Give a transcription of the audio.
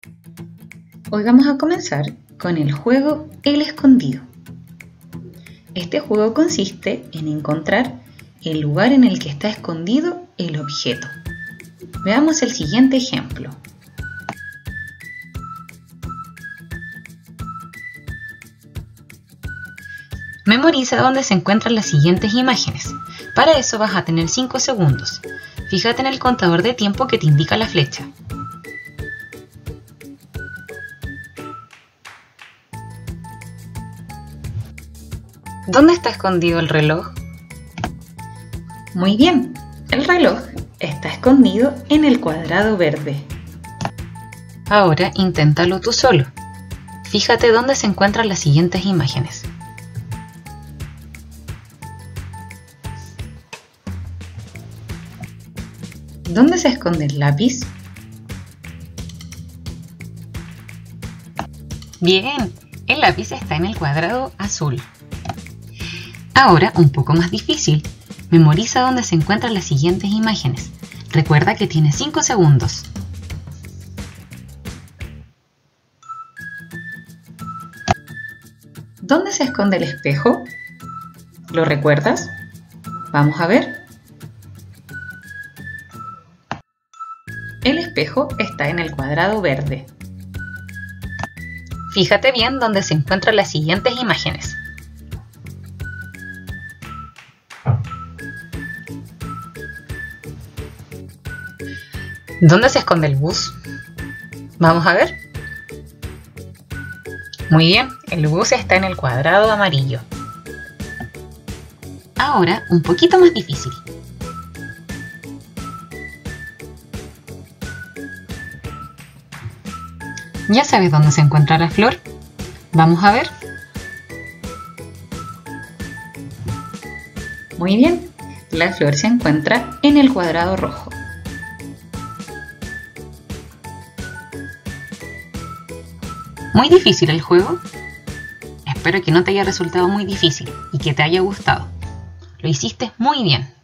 Hoy vamos a comenzar con el juego El Escondido. Este juego consiste en encontrar el lugar en el que está escondido el objeto. Veamos el siguiente ejemplo. Memoriza dónde se encuentran las siguientes imágenes. Para eso vas a tener 5 segundos. Fíjate en el contador de tiempo que te indica la flecha. ¿Dónde está escondido el reloj? Muy bien, el reloj está escondido en el cuadrado verde. Ahora inténtalo tú solo. Fíjate dónde se encuentran las siguientes imágenes. ¿Dónde se esconde el lápiz? Bien, el lápiz está en el cuadrado azul. Ahora, un poco más difícil. Memoriza dónde se encuentran las siguientes imágenes. Recuerda que tienes 5 segundos. ¿Dónde se esconde el espejo? ¿Lo recuerdas? Vamos a ver. El espejo está en el cuadrado verde. Fíjate bien dónde se encuentran las siguientes imágenes. ¿Dónde se esconde el bus? Vamos a ver. Muy bien, el bus está en el cuadrado amarillo. Ahora, un poquito más difícil. ¿Ya sabes dónde se encuentra la flor? Vamos a ver. Muy bien, la flor se encuentra en el cuadrado rojo. ¿Muy difícil el juego? Espero que no te haya resultado muy difícil y que te haya gustado. Lo hiciste muy bien.